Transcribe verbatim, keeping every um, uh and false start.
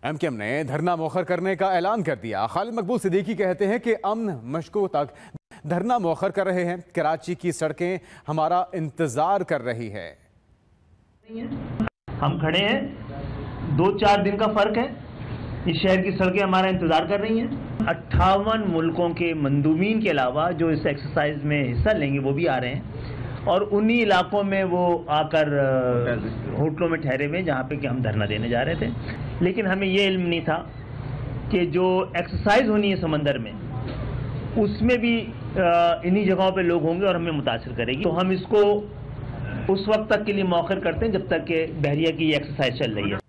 MQM ने धरना मौखर करने का ऐलान कर दिया। खालिद मकबूल सिद्दीकी कहते हैं कि अमन मशकों तक धरना मौखर कर रहे हैं। कराची की सड़कें हमारा इंतजार कर रही है। हम खड़े हैं, दो चार दिन का फर्क है। इस शहर की सड़कें हमारा इंतजार कर रही हैं। अट्ठावन मुल्कों के मंदूबीन के अलावा जो इस एक्सरसाइज में हिस्सा लेंगे वो भी आ रहे हैं और उन्हीं इलाकों में वो आकर होटलों में ठहरे हुए जहाँ पे कि हम धरना देने जा रहे थे। लेकिन हमें ये इल्म नहीं था कि जो एक्सरसाइज होनी है समंदर में उसमें भी इन्हीं जगहों पे लोग होंगे और हमें मुतासिर करेगी। तो हम इसको उस वक्त तक के लिए मौखर करते हैं जब तक कि बहरिया की ये एक्सरसाइज चल रही है।